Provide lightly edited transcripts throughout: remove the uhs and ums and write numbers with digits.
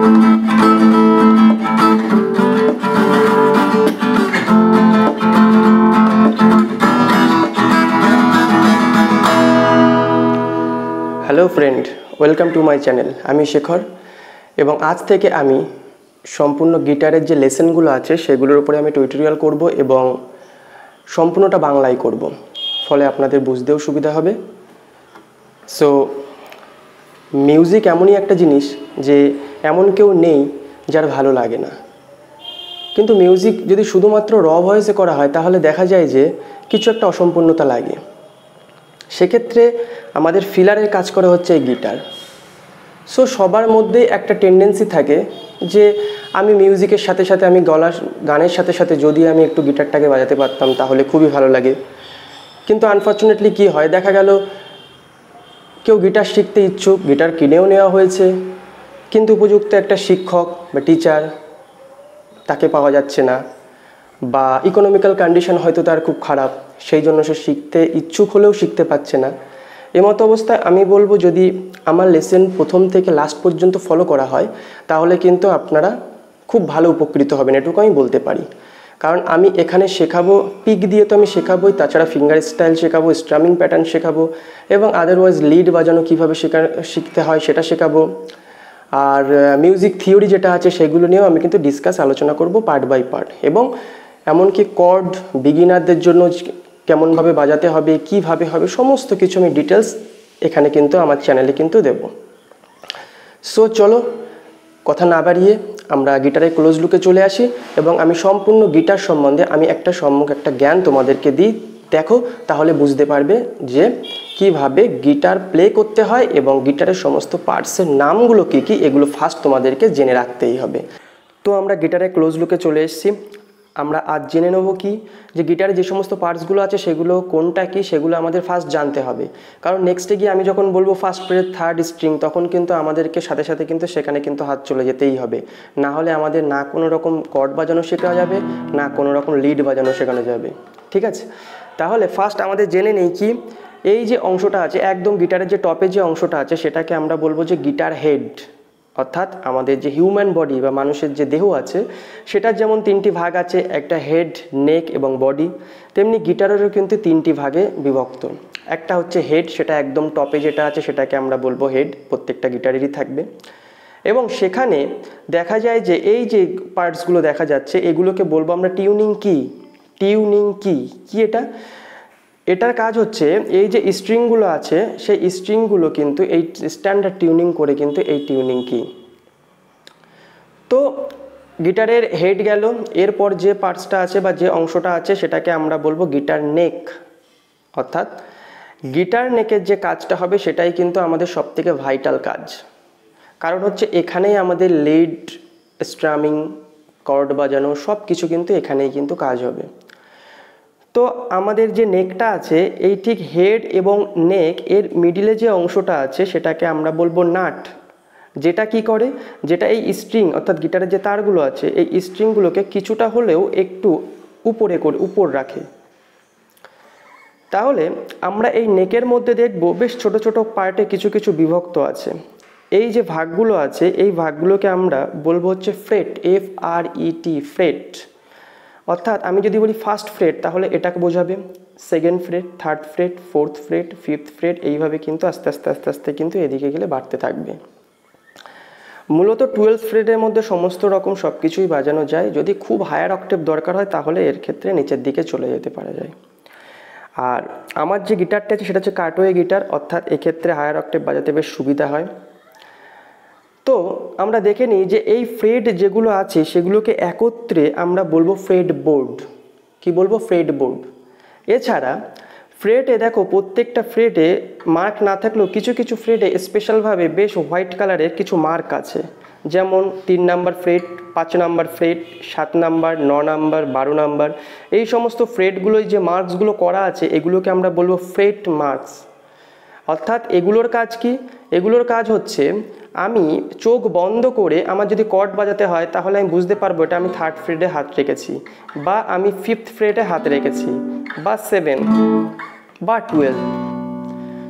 Hello friend, welcome to my channel. আমি শেখর এবং আজ থেকে আমি সম্পূর্ণ গিটারের যে লেসনগুলো আছে সেগুলোর উপরে আমি টিউটোরিয়াল করব এবং সম্পূর্ণটা বাংলায় করব, ফলে আপনাদের বুঝতেও সুবিধা হবে। সো মিউজিক এমনই একটা জিনিস যে এমন কেউ নেই যার ভালো লাগে না, কিন্তু মিউজিক যদি শুধুমাত্র র ভয়েসে করা হয় তাহলে দেখা যায় যে কিছু একটা অসম্পূর্ণতা লাগে। সেক্ষেত্রে আমাদের ফিলারের কাজ করা হচ্ছে এই গিটার। সো সবার মধ্যে একটা টেন্ডেন্সি থাকে যে আমি মিউজিকের সাথে সাথে আমি গানের সাথে সাথে যদি আমি একটু গিটারটাকে বাজাতে পারতাম তাহলে খুবই ভালো লাগে। কিন্তু আনফর্চুনেটলি কী হয়, দেখা গেল কেউ গিটার শিখতে ইচ্ছুক, গিটার কিনেও নেওয়া হয়েছে, কিন্তু উপযুক্ত একটা শিক্ষক বা টিচার তাকে পাওয়া যাচ্ছে না, বা ইকোনমিক্যাল কন্ডিশন হয়তো তার খুব খারাপ, সেই জন্য সে শিখতে ইচ্ছুক হলেও শিখতে পারছে না। এমতো অবস্থায় আমি বলবো যদি আমার লেসন প্রথম থেকে লাস্ট পর্যন্ত ফলো করা হয় তাহলে কিন্তু আপনারা খুব ভালো উপকৃত হবেন, এটুকু আমি বলতে পারি। কারণ আমি এখানে শেখাবো, পিক দিয়ে তো আমি শেখাবোই, তাছাড়া ফিঙ্গার স্টাইল শেখাবো, স্ট্রামিং প্যাটার্ন শেখাবো এবং আদারওয়াইজ লিড বাজানো কীভাবে শিখতে হয় সেটা শেখাবো। আর মিউজিক থিওরি যেটা আছে সেগুলো নিয়েও আমি কিন্তু আলোচনা করব পার্ট বাই পার্ট, এবং এমনকি কর্ড বিগিনারদের জন্য কেমনভাবে বাজাতে হবে, কিভাবে হবে, সমস্ত কিছু আমি ডিটেলস এখানে কিন্তু আমার চ্যানেলে কিন্তু দেব। সো চলো কথা না বাড়িয়ে আমরা গিটারের ক্লোজ লুকে চলে আসি এবং আমি সম্পূর্ণ গিটার সম্বন্ধে আমি একটা জ্ঞান তোমাদেরকে দিই। দেখো, তাহলে বুঝতে পারবে যে কিভাবে গিটার প্লে করতে হয় এবং গিটারের সমস্ত পার্টসের নামগুলো কী কী, এগুলো ফার্স্ট তোমাদেরকে জেনে রাখতেই হবে। তো আমরা গিটারের ক্লোজ লুকে চলে এসেছি। আমরা আজ জেনে নেব কি যে গিটারে যে সমস্ত পার্টসগুলো আছে সেগুলো কোনটা কি, সেগুলো আমাদের ফার্স্ট জানতে হবে। কারণ নেক্সটে গিয়ে আমি যখন বলবো ফার্স্ট ফ্রেট, থার্ড স্ট্রিং, তখন কিন্তু আমাদেরকে সাথে সাথে কিন্তু সেখানে কিন্তু হাত চলে যেতেই হবে, না হলে আমাদের না কোনো রকম কর্ড বাজানো শেখা যাবে, না কোনো রকম লিড বাজানো শেখানো যাবে। ঠিক আছে, তাহলে ফার্স্ট আমাদের জেনে নেই কি এই যে অংশটা আছে একদম গিটারের যে টপে যে অংশটা আছে সেটাকে আমরা বলবো যে গিটার হেড। অর্থাৎ আমাদের যে হিউম্যান বডি বা মানুষের যে দেহ আছে সেটার যেমন তিনটি ভাগ আছে, একটা হেড, নেক এবং বডি, তেমনি গিটারেরও কিন্তু তিনটি ভাগে বিভক্ত। একটা হচ্ছে হেড, সেটা একদম টপে যেটা আছে সেটাকে আমরা বলবো হেড, প্রত্যেকটা গিটারেরই থাকবে। এবং সেখানে দেখা যায় যে এই যে পার্টসগুলো দেখা যাচ্ছে এগুলোকে বলবো আমরা টিউনিং কি। টিউনিং কি কি এটার কাজ হচ্ছে এই যে স্ট্রিংগুলো আছে সেই স্ট্রিংগুলো কিন্তু এই স্ট্যান্ডার্ড টিউনিং করে কিন্তু এই টিউনিং কি। তো গিটারের হেড গেল, এরপর যে পার্টসটা আছে বা যে অংশটা আছে সেটাকে আমরা বলবো গিটার নেক। অর্থাৎ গিটার নেকের যে কাজটা হবে সেটাই কিন্তু আমাদের সবথেকে ভাইটাল কাজ, কারণ হচ্ছে এখানেই আমাদের লিড, স্ট্রামিং, কর্ড বাজানো সব কিছু কিন্তু এখানেই কিন্তু কাজ হবে। তো আমাদের যে নেকটা আছে এই ঠিক হেড এবং নেক এর মিডিলে যে অংশটা আছে সেটাকে আমরা বলবো নাট, যেটা কি করে, যেটা এই স্ট্রিং অর্থাৎ গিটারের যে তারগুলো আছে এই স্ট্রিংগুলোকে কিছুটা হলেও একটু উপর রাখে। তাহলে আমরা এই নেকের মধ্যে দেখব বেশ ছোট ছোট পার্টে কিছু কিছু বিভক্ত আছে। এই যে ভাগগুলো আছে এই ভাগগুলোকে আমরা বলবো হচ্ছে ফ্রেট, FRET, ফ্রেট। অর্থাৎ আমি যদি বলি ফার্স্ট ফ্রেট তাহলে এটাকে বোঝাবে, second fret, third fret, fourth fret, fifth fret, এইভাবে কিন্তু আস্তে আস্তে আস্তে আস্তে কিন্তু এদিকে গেলে বাড়তে থাকবে। মূলত 12 ফ্রেটের মধ্যে সমস্ত রকম সব কিছুই বাজানো যায়, যদি খুব হায়ার অক্টেভ দরকার হয় তাহলে এর ক্ষেত্রে নিচের দিকে চলে যেতে পারা যায়। আর আমার যে গিটারটা আছে সেটা হচ্ছে কাটওয়ে গিটার, অর্থাৎ এক্ষেত্রে হায়ার অক্টেভ বাজাতে বেশ সুবিধা হয়। তো আমরা দেখে নিই যে এই ফ্রেট যেগুলো আছে সেগুলোকে একত্রে আমরা বলবো ফ্রেট বোর্ড। কি বলবো? Fret board. এছাড়া ফ্রেটে দেখো প্রত্যেকটা ফ্রেটে মার্ক না থাকলেও কিছু কিছু ফ্রেটে স্পেশালভাবে বেশ হোয়াইট কালারের কিছু মার্ক আছে, যেমন 3 number fret, 5 number fret, 7 number, 9 number, 12 number, এই সমস্ত ফ্রেটগুলোই যে মার্কসগুলো করা আছে এগুলোকে আমরা বলবো ফ্রেট মার্কস। অর্থাৎ এগুলোর কাজ কি? এগুলোর কাজ হচ্ছে আমি চোখ বন্ধ করে আমার যদি কর্ড বাজাতে হয় তাহলে আমি বুঝতে পারবো এটা আমি 3rd ফ্রেটে হাত রেখেছি, বা আমি 5th ফ্রেটে হাত রেখেছি, বা 7 বা 12।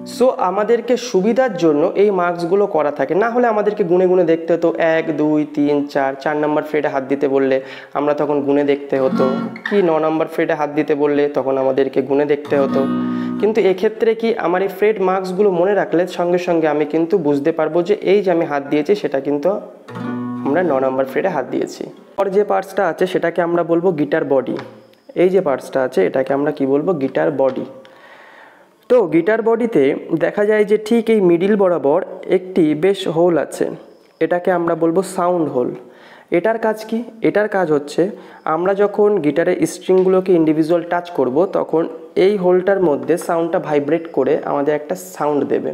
সো আমাদেরকে সুবিধার জন্য এই মার্কসগুলো করা থাকে, না হলে আমাদেরকে গুনে গুনে দেখতে হতো 1 2 3 4 নম্বর ফ্রেডে হাত দিতে বললে আমরা তখন গুনে দেখতে হতো, কি 9 নম্বর ফ্রেডে হাত দিতে বললে তখন আমাদেরকে গুনে দেখতে হতো। কিন্তু এক্ষেত্রে কি আমার এই ফ্রেড মার্কসগুলো মনে রাখলে সঙ্গে সঙ্গে আমি কিন্তু বুঝতে পারবো যে এই যে আমি হাত দিয়েছি সেটা কিন্তু আমরা 9 নম্বর ফ্রেডে হাত দিয়েছি। আর যে পার্টসটা আছে সেটাকে আমরা বলবো গিটার বডি। এই যে পার্টসটা আছে এটাকে আমরা কি বলবো, গিটার বডি। তো গিটার বডিতে দেখা যায় যে ঠিক এই মিডিল বরাবর একটি বেশ হোল আছে, এটাকে আমরা বলবো সাউন্ড হোল। এটার কাজ কি? এটার কাজ হচ্ছে আমরা যখন গিটারের স্ট্রিংগুলোকে ইন্ডিভিজুয়াল টাচ করব তখন এই হোলটার মধ্যে সাউন্ডটা ভাইব্রেট করে আমাদের একটা সাউন্ড দেবে।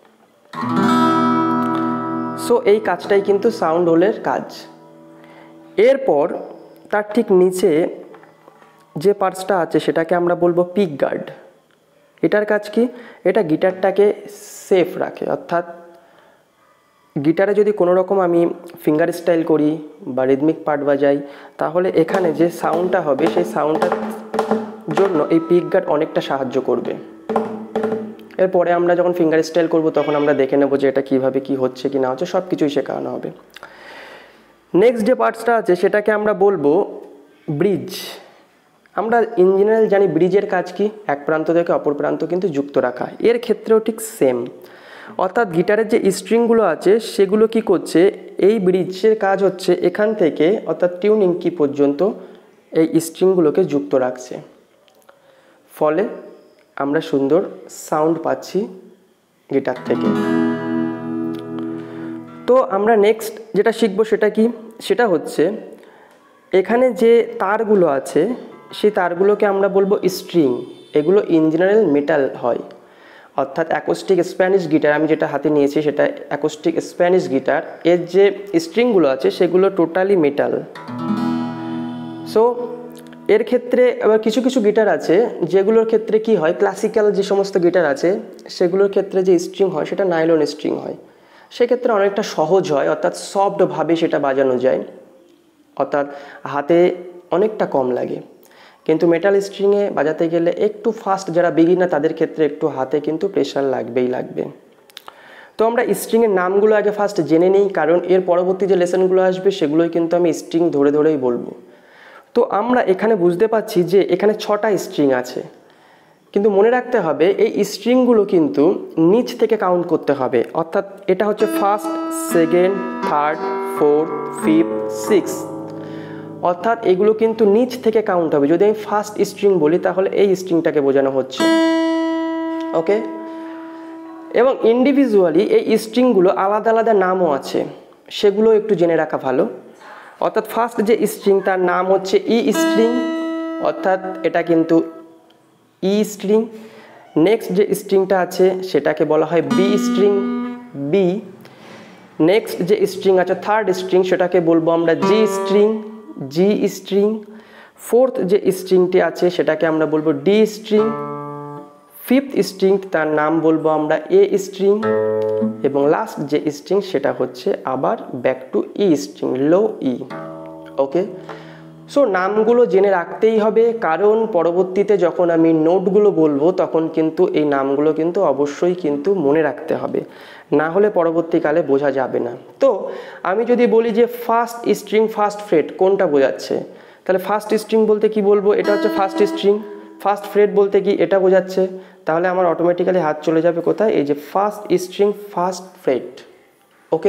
সো এই কাজটাই কিন্তু সাউন্ড হোলের কাজ। এরপর তার ঠিক নিচে যে পার্টসটা আছে সেটাকে আমরা বলবো পিক গার্ড। এটার কাজ কি? এটা গিটারটাকে সেফ রাখে, অর্থাৎ গিটারে যদি কোনো রকম আমি ফিঙ্গার স্টাইল করি বা রিদমিক পার্ট বাজাই তাহলে এখানে যে সাউন্ডটা হবে সেই সাউন্ডটার জন্য এই পিক গার্ড অনেকটা সাহায্য করবে। এরপরে আমরা যখন ফিঙ্গার স্টাইল করব তখন আমরা দেখে নেব যে এটা কীভাবে কি হচ্ছে কি না হচ্ছে, সব কিছুই শেখানো হবে। নেক্সট যে পার্টসটা আছে সেটাকে আমরা বলবো ব্রিজ। আমরা ইন জেনারেল জানি ব্রিজের কাজ কি, এক প্রান্ত থেকে অপর প্রান্ত কিন্তু যুক্ত রাখা। এর ক্ষেত্রেও ঠিক সেম, অর্থাৎ গিটারের যে স্ট্রিংগুলো আছে সেগুলো কি করছে, এই ব্রিজের কাজ হচ্ছে এখান থেকে অর্থাৎ টিউনিং কি পর্যন্ত এই স্ট্রিংগুলোকে যুক্ত রাখছে, ফলে আমরা সুন্দর সাউন্ড পাচ্ছি গিটার থেকে। তো আমরা নেক্সট যেটা শিখবো সেটা কি, সেটা হচ্ছে এখানে যে তারগুলো আছে সেই তারগুলোকে আমরা বলবো স্ট্রিং। এগুলো ইন জেনারেল মেটাল হয়, অর্থাৎ অ্যাকোস্টিক স্প্যানিশ গিটার আমি যেটা হাতে নিয়েছি সেটা অ্যাকোস্টিক স্প্যানিশ গিটার, এর যে স্ট্রিংগুলো আছে সেগুলো টোটালি মেটাল। সো এর ক্ষেত্রে আবার কিছু কিছু গিটার আছে যেগুলোর ক্ষেত্রে কি হয়, ক্লাসিক্যাল যে সমস্ত গিটার আছে সেগুলোর ক্ষেত্রে যে স্ট্রিং হয় সেটা নাইলন স্ট্রিং হয়, সেক্ষেত্রে অনেকটা সহজ হয়, অর্থাৎ সফটভাবে সেটা বাজানো যায়, অর্থাৎ হাতে অনেকটা কম লাগে। কিন্তু মেটাল স্ট্রিংয়ে বাজাতে গেলে একটু ফাস্ট যারা বিগিনার তাদের ক্ষেত্রে একটু হাতে কিন্তু প্রেশার লাগবেই লাগবে। তো আমরা স্ট্রিংয়ের নামগুলো আগে ফার্স্ট জেনে নিই, কারণ এর পরবর্তী যে লেসনগুলো আসবে সেগুলোই কিন্তু আমি স্ট্রিং ধরে ধরেই বলবো। তো আমরা এখানে বুঝতে পারছি যে এখানে 6টা স্ট্রিং আছে, কিন্তু মনে রাখতে হবে এই স্ট্রিংগুলো কিন্তু নিচ থেকে কাউন্ট করতে হবে, অর্থাৎ এটা হচ্ছে first, second, third, fourth, fifth, six, অর্থাৎ এগুলো কিন্তু নিচ থেকে কাউন্ট হবে। যদি আমি ফার্স্ট স্ট্রিং বলি তাহলে এই স্ট্রিংটাকে বোঝানো হচ্ছে, ওকে। এবং ইন্ডিভিজুয়ালি এই স্ট্রিংগুলো আলাদা আলাদা নামও আছে, সেগুলো একটু জেনে রাখা ভালো। অর্থাৎ ফার্স্ট যে স্ট্রিং তার নাম হচ্ছে ই স্ট্রিং, অর্থাৎ এটা কিন্তু ই স্ট্রিং। নেক্সট যে স্ট্রিংটা আছে সেটাকে বলা হয় বি স্ট্রিং, বি। নেক্সট যে স্ট্রিং আছে থার্ড স্ট্রিং সেটাকে বলবো আমরা G string, G string. Fourth যে স্ট্রিংটি আছে সেটাকে আমরা বলবো ডি স্ট্রিং। ফিফথ স্ট্রিং তার নাম বলবো আমরা এ স্ট্রিং। এবং লাস্ট যে স্ট্রিং সেটা হচ্ছে আবার back to E string, low E, okay. So নামগুলো জেনে রাখতেই হবে, কারণ পরবর্তীতে যখন আমি নোটগুলো বলবো তখন কিন্তু এই নামগুলো কিন্তু অবশ্যই কিন্তু মনে রাখতে হবে, না হলে পরবর্তীকালে বোঝা যাবে না। তো আমি যদি বলি যে ফার্স্ট স্ট্রিং ফার্স্ট ফ্রেট কোনটা বোঝাচ্ছে, তাহলে ফার্স্ট স্ট্রিং বলতে কি বলবো, এটা হচ্ছে ফার্স্ট স্ট্রিং। ফার্স্ট ফ্রেট বলতে কি এটা বোঝাচ্ছে, তাহলে আমার অটোমেটিক্যালি হাত চলে যাবে কোথায়, এই যে first string first fret, okay.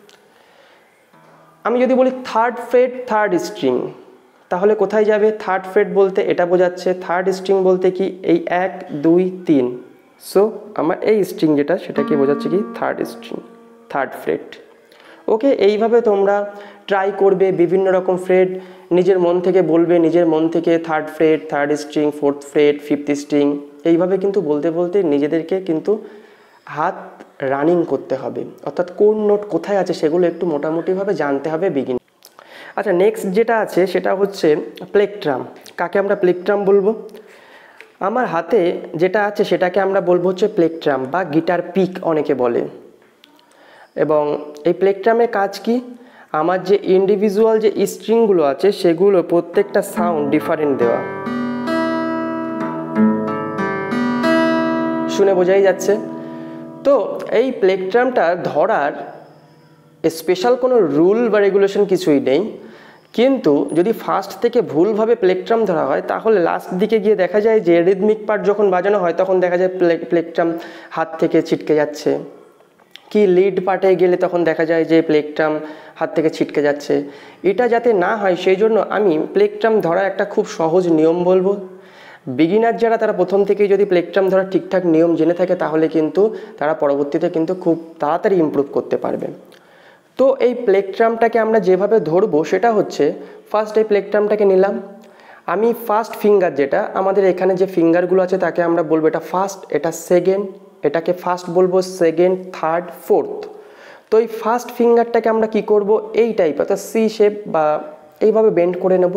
আমি যদি বলি থার্ড ফ্রেট থার্ড স্ট্রিং, তাহলে কোথায় যাবে, থার্ড ফ্রেট বলতে এটা বোঝাচ্ছে, থার্ড স্ট্রিং বলতে কি এই 1 2 3। সো আমার এই স্ট্রিং যেটা সেটাকে বোঝাচ্ছে কি third string, third fret, okay. এইভাবে তোমরা ট্রাই করবে বিভিন্ন রকম ফ্রেট নিজের মন থেকে বলবে, নিজের মন থেকে third fret, third string, fourth fret, fifth string, এইভাবে কিন্তু বলতে বলতে নিজেদেরকে কিন্তু হাত রানিং করতে হবে, অর্থাৎ কোন নোট কোথায় আছে সেগুলো একটু মোটামুটিভাবে জানতে হবে বিগিন। আচ্ছা, নেক্সট যেটা আছে সেটা হচ্ছে প্লেকট্রাম। কাকে আমরা প্লেকট্রাম বলবো, আমার হাতে যেটা আছে সেটাকে আমরা বলবো হচ্ছে প্লেকট্রাম বা গিটার পিক অনেকে বলে। এবং এই প্লেকট্রামের কাজ কি, আমার যে ইন্ডিভিজুয়াল যে স্ট্রিংগুলো আছে সেগুলো প্রত্যেকটা সাউন্ড ডিফারেন্ট দেওয়া, শুনে বোঝাই যাচ্ছে। তো এই প্লেগট্রামটা ধরার স্পেশাল কোনো রুল বা রেগুলেশন কিছুই নেই, কিন্তু যদি ফার্স্ট থেকে ভুলভাবে প্লেগট্রাম ধরা হয় তাহলে লাস্ট দিকে গিয়ে দেখা যায় যে রিদমিক পার্ট যখন বাজানো হয় তখন দেখা যায় প্লেগট্রাম হাত থেকে ছিটকে যাচ্ছে, কি লিড পার্টে গেলে তখন দেখা যায় যে প্লেগট্রাম হাত থেকে ছিটকে যাচ্ছে। এটা যাতে না হয় সেই জন্য আমি প্লেগট্রাম ধরা একটা খুব সহজ নিয়ম বলবো। বিগিনার যারা তারা প্রথম থেকেই যদি প্লেগট্রাম ধরার ঠিকঠাক নিয়ম জেনে থাকে তাহলে কিন্তু তারা পরবর্তীতে কিন্তু খুব তাড়াতাড়ি ইমপ্রুভ করতে পারবে। তো এই প্লেগট্রামটাকে আমরা যেভাবে ধরবো সেটা হচ্ছে, ফার্স্ট এই প্লেগট্রামটাকে নিলাম, আমি ফার্স্ট ফিঙ্গার যেটা আমাদের এখানে যে ফিঙ্গারগুলো আছে তাকে আমরা বলবো এটা ফার্স্ট, এটা সেকেন্ড, এটাকে ফার্স্ট বলবো, সেকেন্ড, থার্ড, ফোর্থ। তো এই ফার্স্ট ফিঙ্গারটাকে আমরা কি করব, এই টাইপ অর্থাৎ সি শেপ বা এইভাবে বেন্ড করে নেব।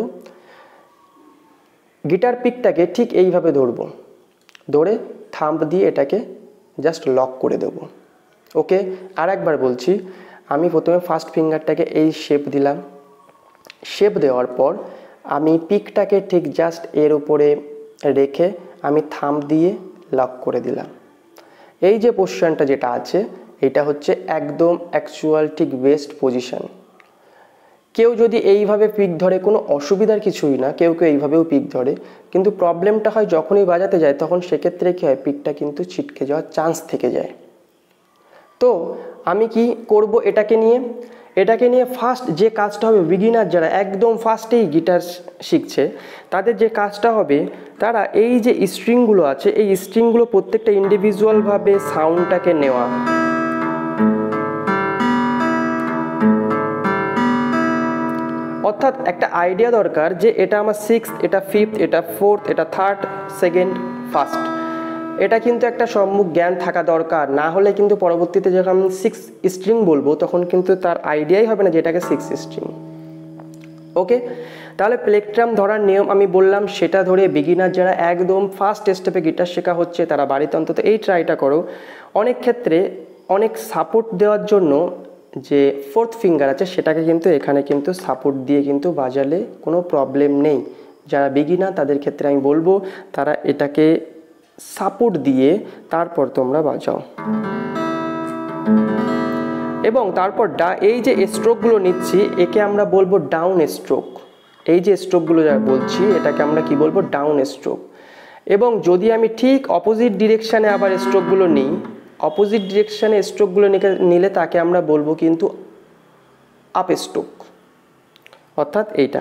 গিটার পিকটাকে ঠিক এইভাবে ধরবো, ধরে থাম্ব দিয়ে এটাকে জাস্ট লক করে দেব। ওকে, আর একবার বলছি, আমি প্রথমে ফার্স্ট ফিঙ্গারটাকে এই শেপ দিলাম, শেপ দেওয়ার পর আমি পিকটাকে ঠিক জাস্ট এর উপরে রেখে আমি থাম্ব দিয়ে লক করে দিলাম। এই যে পজিশনটা যেটা আছে এটা হচ্ছে একদম অ্যাকচুয়াল ঠিক বেস্ট পজিশন। কেউ যদি এইভাবে পিক ধরে কোনো অসুবিধার কিছুই না, কেউ কেউ এইভাবেও পিক ধরে, কিন্তু প্রবলেমটা হয় যখনই বাজাতে যায় তখন সেক্ষেত্রে কী হয়, পিকটা কিন্তু ছিটকে যাওয়ার চান্স থেকে যায়। তো আমি কি করব, এটাকে নিয়ে ফার্স্ট যে কাজটা হবে, বিগিনার যারা একদম ফার্স্টেই গিটার শিখছে তাদের যে কাজটা হবে, তারা এই যে স্ট্রিংগুলো আছে এই স্ট্রিংগুলো প্রত্যেকটা ইন্ডিভিজুয়ালভাবে সাউন্ডটাকে নেওয়া, অর্থাৎ একটা আইডিয়া দরকার যে এটা আমার সিক্স, এটা ফিফথ, এটা ফোর্থ, এটা থার্ড, সেকেন্ড, ফার্স্ট। এটা কিন্তু একটা সম্মুখ জ্ঞান থাকা দরকার, না হলে কিন্তু পরবর্তীতে যখন আমি সিক্স স্ট্রিং বলবো তখন কিন্তু তার আইডিয়াই হবে না যে এটাকে সিক্স স্ট্রিং। ওকে, তাহলে প্লেগট্রাম ধরার নিয়ম আমি বললাম, সেটা ধরে বিগিনার যারা একদম ফার্স্ট স্টেপে গিটার শেখা হচ্ছে তারা বাড়িতে অন্তত এই ট্রাইটা করো। অনেক ক্ষেত্রে অনেক সাপোর্ট দেওয়ার জন্য যে ফোর্থ ফিঙ্গার আছে সেটাকে কিন্তু এখানে কিন্তু সাপোর্ট দিয়ে কিন্তু বাজালে কোনো প্রবলেম নেই। যারা বিগিনার তাদের ক্ষেত্রে আমি বলবো তারা এটাকে সাপোর্ট দিয়ে তারপর তোমরা বাজাও। এবং তারপর এই যে স্ট্রোকগুলো নিচ্ছি একে আমরা বলবো ডাউন স্ট্রোক। এই যে স্ট্রোকগুলো যা বলছি এটাকে আমরা কি বলবো, ডাউন স্ট্রোক। এবং যদি আমি ঠিক অপোজিট ডিরেকশানে আবার স্ট্রোকগুলো নিই, অপোজিট ডিরেকশানে স্ট্রোকগুলো নিলে তাকে আমরা বলবো কিন্তু আপ স্ট্রোক, অর্থাৎ এইটা।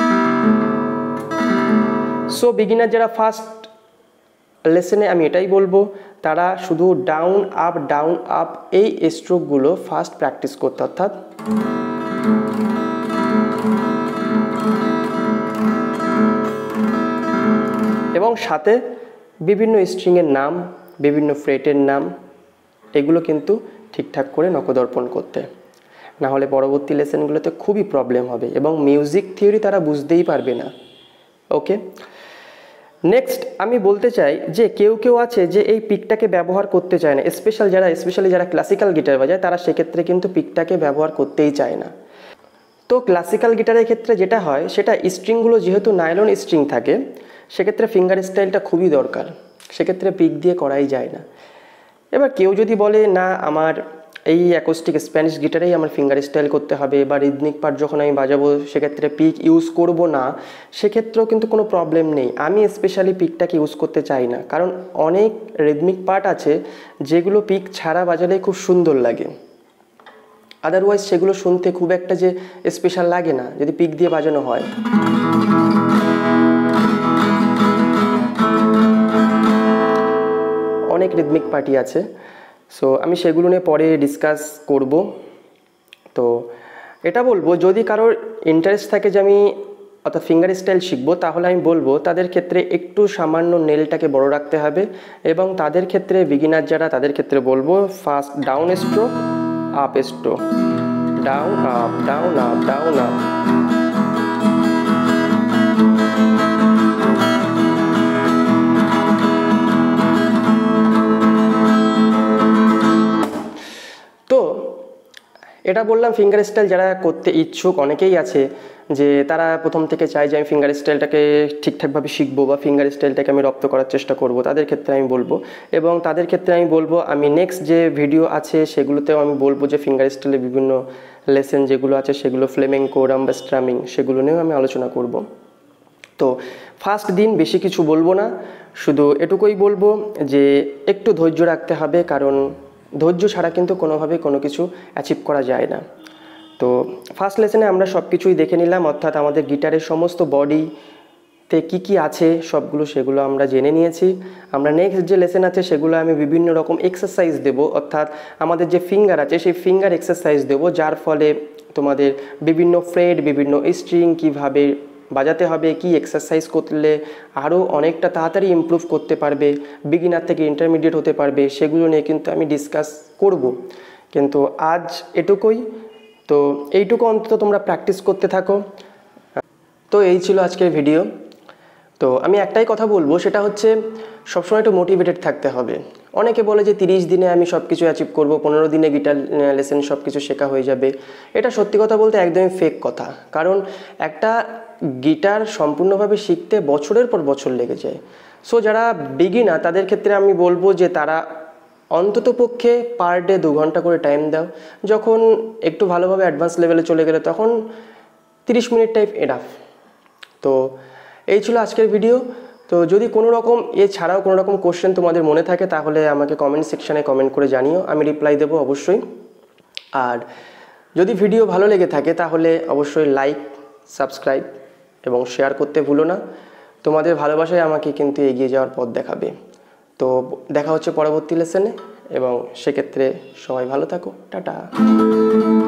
সো বিগিনার যারা ফার্স্ট লেসনে আমি এটাই বলবো, তারা শুধু ডাউন আপ এই স্ট্রোকগুলো ফার্স্ট প্র্যাকটিস করতে, অর্থাৎ এবং সাথে বিভিন্ন স্ট্রিংয়ের নাম, বিভিন্ন ফ্রেটের নাম, এগুলো কিন্তু ঠিকঠাক করে নখদর্পণ করতে, না হলে পরবর্তী লেসনগুলোতে খুবই প্রবলেম হবে এবং মিউজিক থিওরি তারা বুঝতেই পারবে না। ওকে, নেক্সট আমি বলতে চাই যে কেউ আছে যে এই পিকটাকে ব্যবহার করতে চায় না, স্পেশালি যারা ক্লাসিক্যাল গিটার বাজায় তারা সেক্ষেত্রে কিন্তু পিকটাকে ব্যবহার করতেই চায় না। তো ক্লাসিক্যাল গিটারের ক্ষেত্রে যেটা হয় সেটা স্ট্রিংগুলো যেহেতু নাইলন স্ট্রিং থাকে সেক্ষেত্রে ফিঙ্গার স্টাইলটা খুবই দরকার, সেক্ষেত্রে পিক দিয়ে করাই যায় না। এবার কেউ যদি বলে না আমার এই অ্যাকোস্টিক স্প্যানিশ গিটারেই আমার ফিঙ্গার স্টাইল করতে হবে বা রিদমিক পার্ট যখন আমি বাজাবো সেক্ষেত্রে পিক ইউজ করব না, সেক্ষেত্রেও কিন্তু কোনো প্রবলেম নেই। আমি স্পেশালি পিকটাকে ইউজ করতে চাই না, কারণ অনেক রিদমিক পার্ট আছে যেগুলো পিক ছাড়া বাজালে খুব সুন্দর লাগে, আদারওয়াইজ সেগুলো শুনতে খুব একটা যে স্পেশাল লাগে না যদি পিক দিয়ে বাজানো হয়। অনেক রিদমিক পার্টি আছে, সো আমি সেগুলো নিয়ে পরে ডিসকাস করব। তো এটা বলবো যদি কারোর ইন্টারেস্ট থাকে যে আমি অর্থাৎ ফিঙ্গার স্টাইল শিখবো, তাহলে আমি বলবো তাদের ক্ষেত্রে একটু সামান্য নেলটাকে বড় রাখতে হবে এবং তাদের ক্ষেত্রে বিগিনার যারা তাদের ক্ষেত্রে বলবো first down stroke up stroke, down up down up down up. এটা বললাম ফিঙ্গার স্টাইল যারা করতে ইচ্ছুক অনেকেই আছে, যে তারা প্রথম থেকে চায় যে আমি ফিঙ্গার স্টাইলটাকে ঠিকঠাকভাবে শিখবো বা ফিঙ্গার স্টাইলটাকে আমি রপ্ত করার চেষ্টা করব, তাদের ক্ষেত্রে আমি বলবো। এবং তাদের ক্ষেত্রে আমি বলবো আমি নেক্সট যে ভিডিও আছে সেগুলোতেও আমি বলবো যে ফিঙ্গার স্টাইলের বিভিন্ন লেসেন যেগুলো আছে সেগুলো ফ্লেমেঙ্কো, রাম্বা স্ট্রামিং, সেগুলো নিয়েও আমি আলোচনা করব। তো ফার্স্ট দিন বেশি কিছু বলবো না, শুধু এটুকুই বলবো যে একটু ধৈর্য রাখতে হবে, কারণ ধৈর্য ছাড়া কিন্তু কোনোভাবেই কোনো কিছু অ্যাচিভ করা যায় না। তো ফার্স্ট লেসনে আমরা সব কিছুই দেখে নিলাম, অর্থাৎ আমাদের গিটারের সমস্ত বডিতে কি আছে সবগুলো সেগুলো আমরা জেনে নিয়েছি। আমরা নেক্সট যে লেসন আছে সেগুলো আমি বিভিন্ন রকম এক্সারসাইজ দেব, অর্থাৎ আমাদের যে ফিঙ্গার আছে সেই ফিঙ্গার এক্সারসাইজ দেব, যার ফলে তোমাদের বিভিন্ন ফ্রেড, বিভিন্ন স্ট্রিং কীভাবে বাজাতে হবে, কি এক্সারসাইজ করলে আরও অনেকটা তাড়াতাড়ি ইমপ্রুভ করতে পারবে, বিগিনার থেকে ইন্টারমিডিয়েট হতে পারবে, সেগুলো নিয়ে কিন্তু আমি ডিসকাস করব। কিন্তু আজ এটুকুই, তো এইটুকু অন্তত তোমরা প্র্যাকটিস করতে থাকো। তো এই ছিল আজকের ভিডিও। তো আমি একটাই কথা বলবো, সেটা হচ্ছে সবসময় একটু মোটিভেটেড থাকতে হবে। অনেকে বলে যে 30 দিনে আমি সব কিছু অ্যাচিভ করবো, 15 দিনে গিটার লেসেন সব কিছু শেখা হয়ে যাবে। এটা সত্যি কথা বলতে একদমই ফেক কথা, কারণ একটা গিটার সম্পূর্ণভাবে শিখতে বছরের পর বছর লেগে যায়। সো যারা বিগিনার তাদের ক্ষেত্রে আমি বলবো যে তারা অন্তত পক্ষে পার ডে 2 ঘন্টা করে টাইম দাও। যখন একটু ভালোভাবে অ্যাডভান্স লেভেলে চলে গেলে তখন 30 মিনিট টাইপ এনাফ। তো এই ছিল আজকের ভিডিও। তো যদি কোনো রকম এছাড়াও কোনো রকম কোশ্চেন তোমাদের মনে থাকে তাহলে আমাকে কমেন্ট সেকশানে কমেন্ট করে জানিও, আমি রিপ্লাই দেবো অবশ্যই। আর যদি ভিডিও ভালো লেগে থাকে তাহলে অবশ্যই লাইক, সাবস্ক্রাইব এবং শেয়ার করতে ভুলো না। তোমাদের ভালোবাসাই আমাকে কিন্তু এগিয়ে যাওয়ার পথ দেখাবে। তো দেখা হচ্ছে পরবর্তী লেসনে, এবং সেক্ষেত্রে সবাই ভালো থাকো। টাটা।